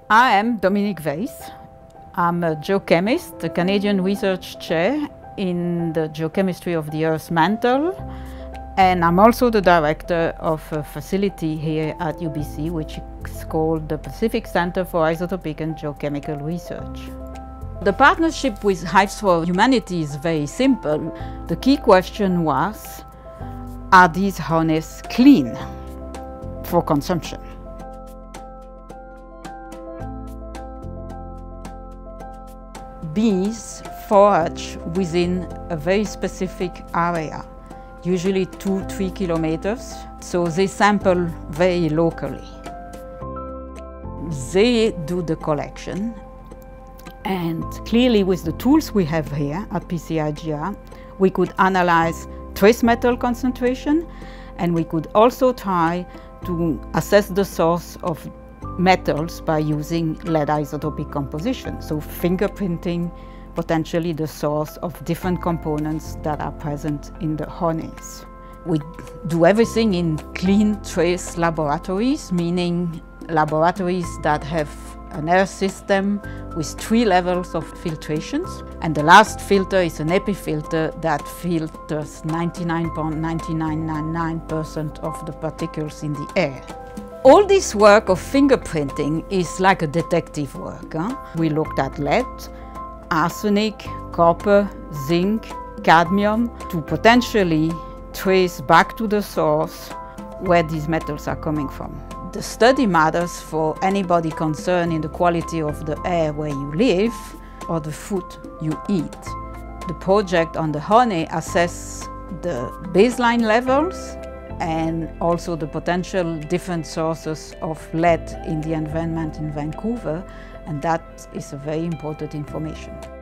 I am Dominique Weiss. I'm a geochemist, a Canadian research chair in the geochemistry of the Earth's mantle, and I'm also the director of a facility here at UBC, which is called the Pacific Center for Isotopic and Geochemical Research. The partnership with Hives for Humanity is very simple. The key question was, are these honeys clean for consumption? Bees forage within a very specific area, usually 2-3 kilometers, so they sample very locally. They do the collection, and clearly with the tools we have here at PCIGR, we could analyze trace metal concentration, and we could also try to assess the source of metals by using lead isotopic composition, so fingerprinting potentially the source of different components that are present in the honeys. We do everything in clean trace laboratories, meaning laboratories that have an air system with 3 levels of filtrations, and the last filter is an epifilter that filters 99.9999% of the particles in the air. All this work of fingerprinting is like a detective work. We looked at lead, arsenic, copper, zinc, cadmium to potentially trace back to the source where these metals are coming from. The study matters for anybody concerned in the quality of the air where you live or the food you eat. The project on the honey assesses the baseline levels and also the potential different sources of lead in the environment in Vancouver, and that is a very important information.